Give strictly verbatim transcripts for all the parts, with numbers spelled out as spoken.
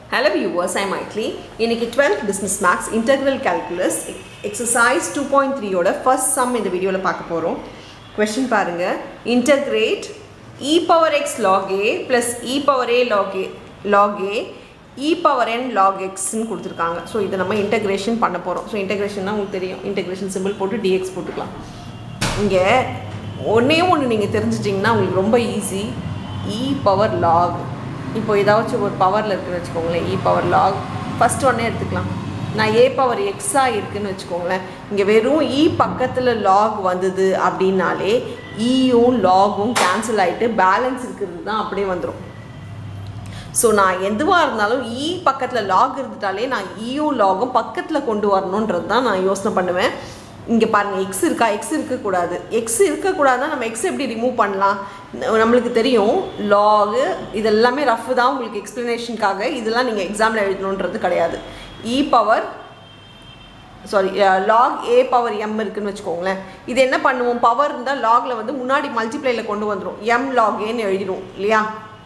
Hello viewers, I am Maitli. இன்னைக்கு twelfth Business Max Integral Calculus Exercise two point three ஓட first sum இந்த வீடியோல பார்க்க போறோம். Question பாருங்க. Integrate e power x log a plus e power a log a log a e power n log x ன்னு கொடுத்திருக்காங்க. So இத நம்ம இன்டகிரேஷன் பண்ண போறோம். சோ இன்டகிரேஷன்னா உங்களுக்கு தெரியும். இன்டகிரேஷன் சிம்பல் போட்டு dx போட்டுக்கலாம். இங்க ஒண்ணே ஒன்னு நீங்க தெரிஞ்சிட்டீங்கன்னா உங்களுக்கு ரொம்ப ஈஸி. e power log இப்போ ஏதாச்சும் ஒரு பவரில் இருக்குன்னு வச்சுக்கோங்களேன். e பவர் லாக் ஃபஸ்ட் ஒன்னே எடுத்துக்கலாம். நான் a பவர் எக்ஸாக இருக்குதுன்னு வச்சுக்கோங்களேன். இங்கே வெறும் e பக்கத்தில் லாக் வந்தது அப்படின்னாலே ஈயும் லாகும் கேன்சல் ஆகிட்டு பேலன்ஸ் இருக்கிறது தான் அப்படியே வந்துடும். ஸோ நான் எதுவாக இருந்தாலும் e பக்கத்தில் லாக் இருந்துட்டாலே நான் ஈயும் லாகும் பக்கத்தில் கொண்டு வரணுன்றது தான் நான் யோசனை பண்ணுவேன். இங்கே பாருங்கள், எக்ஸ் இருக்கா? எக்ஸ் இருக்கக்கூடாது. எக்ஸ் இருக்கக்கூடாதுன்னா நம்ம எக்ஸ் எப்படி ரிமூவ் பண்ணலாம்? நம்மளுக்கு தெரியும் லாகு இதெல்லாமே ரஃப் தான். உங்களுக்கு எக்ஸ்ப்ளனேஷனுக்காக இதெல்லாம் நீங்கள் எக்ஸாமில் எழுதணுன்றது கிடையாது. E power sorry log a power m இருக்குதுன்னு வச்சுக்கோங்களேன். இது என்ன பண்ணுவோம்? பவர் இருந்தால் லாகில் வந்து முன்னாடி மல்டிப்ளையில் கொண்டு வந்துடும். எம் லாக் ஏன்னு எழுதிடும் இல்லையா?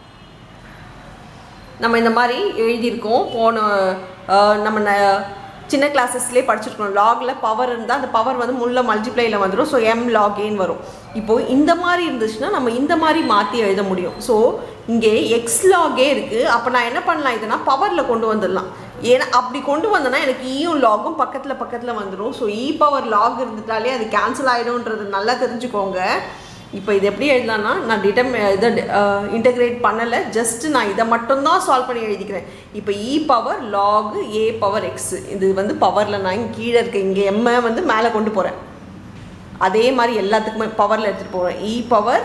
நம்ம இந்த மாதிரி எழுதியிருக்கோம். போன நம்ம சின்ன கிளாஸஸ்லேயே படிச்சிருக்கணும். லாகில் பவர் இருந்தால் அந்த பவர் வந்து முள்ள மல்டிப்ளையில் வந்துடும். ஸோ எம் லாக் ஏன்னு வரும். இப்போது இந்த மாதிரி இருந்துச்சுன்னா நம்ம இந்த மாதிரி மாற்றி எழுத முடியும். ஸோ இங்கே எக்ஸ் லாகே இருக்குது. அப்போ நான் என்ன பண்ணலாம்? இதுனா பவரில் கொண்டு வந்துடலாம். ஏன்னா அப்படி கொண்டு வந்தேன்னா எனக்கு ஈயும் லாகும் பக்கத்தில் பக்கத்தில் வந்துடும். ஸோ இ பவர் லாக் இருந்துட்டாலே அது கேன்சல் ஆகிடும்ன்றது நல்லா தெரிஞ்சுக்கோங்க. இப்போ இது எப்படி எழுதலாம்னா, நான் டிடம் இதை இன்டகிரேட் பண்ணலை, ஜஸ்ட்டு நான் இதை மட்டும்தான் சால்வ் பண்ணி எழுதிக்கிறேன். இப்போ e power log a power x இது வந்து பவரில் நான் இங்கே கீழே இருக்க இங்கே எம்மை வந்து மேலே கொண்டு போகிறேன். அதே மாதிரி எல்லாத்துக்குமே பவரில் எடுத்துகிட்டு போகிறேன். E power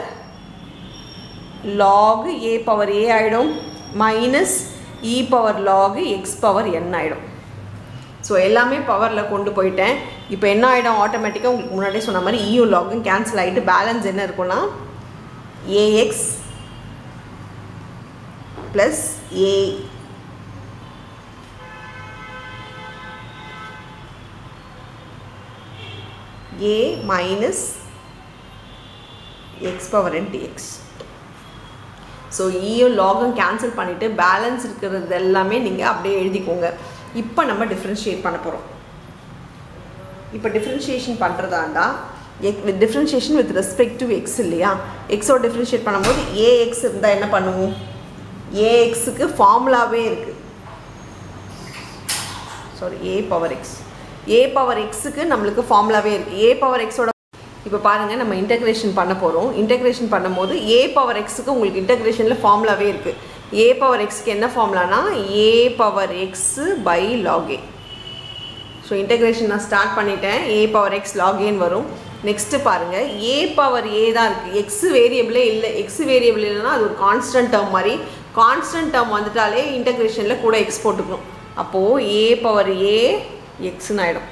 log a power a ஆகிடும் minus e power log x power n ஆகிடும். ஸோ எல்லாமே பவரில் கொண்டு போயிட்டேன். இப்போ என்ன ஆகிடும்? ஆட்டோமேட்டிக்காக உங்களுக்கு முன்னாடியே சொன்ன மாதிரி இயூ லாகும் கேன்சல் ஆகிட்டு பேலன்ஸ் என்ன இருக்குன்னா ax plus a a minus x power n dx. So ஈயும் லாகும் கேன்சல் பண்ணிவிட்டு பேலன்ஸ் இருக்கிறது எல்லாமே நீங்கள் அப்படியே எழுதிக்கோங்க. இப்போ நம்ம டிஃப்ரென்ஷியேட் பண்ண போகிறோம். இப்போ டிஃப்ரென்ஷியேஷன் பண்ணுறதாண்டா எக் differentiation with respect to x இல்லையா? எக்ஸோட டிஃப்ரென்ஷியேட் பண்ணும்போது ஏஎக்ஸ் இருந்தால் என்ன பண்ணுவோம்? ஏஎக்ஸுக்கு ஃபார்முலாவே இருக்குது. Sorry a power x a power எக்ஸுக்கு நம்மளுக்கு ஃபார்முலாவே இருக்குது. ஏ பவர் எக்ஸோட இப்போ பாருங்கள், நம்ம இன்டகிரேஷன் பண்ண போகிறோம். இன்டகிரேஷன் பண்ணும்போது ஏ பவர் எக்ஸுக்கு உங்களுக்கு இன்டகிரேஷனில் ஃபார்முலாவே இருக்குது. ஏ பவர் எக்ஸ்க்கு என்ன ஃபார்முலானா a power x by log a. So integration நான் ஸ்டார்ட் பண்ணிட்டேன். ஏ பவர் எக்ஸ் லாக் ஏன்னு வரும். நெக்ஸ்ட்டு பாருங்கள், ஏ பவர் ஏ தான் இருக்குது. எக்ஸ் வேரியபிளே இல்லை. எக்ஸ் வேரியபிள் இல்லைன்னா அது ஒரு கான்ஸ்டன்ட் டேர்ம் மாதிரி. கான்ஸ்டன்ட் டேர்ம் வந்துட்டாலே இன்டகிரேஷனில் கூட எக்ஸ் போட்டுக்கணும். அப்போது ஏ பவர் ஏ எக்ஸ்ன்னு ஆகிடும்.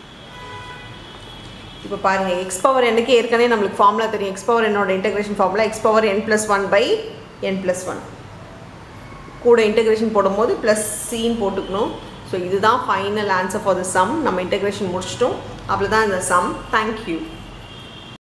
இப்போ பாருங்கள், எக்ஸ் பவர் என்னக்கு ஏற்கனவே நம்மளுக்கு ஃபார்முலா தெரியும். எக்ஸ் பவர் என்னோட integration formula x power n plus one by n plus one. கூட இன்டகிரேஷன் போடும்போது ப்ளஸ் சின்னு போட்டுக்கணும். ஸோ இதுதான் final answer for the sum. நம்ம இன்டகிரேஷன் முடிச்சிட்டோம். அவ்வளோதான் இந்த சம். தேங்க்யூ.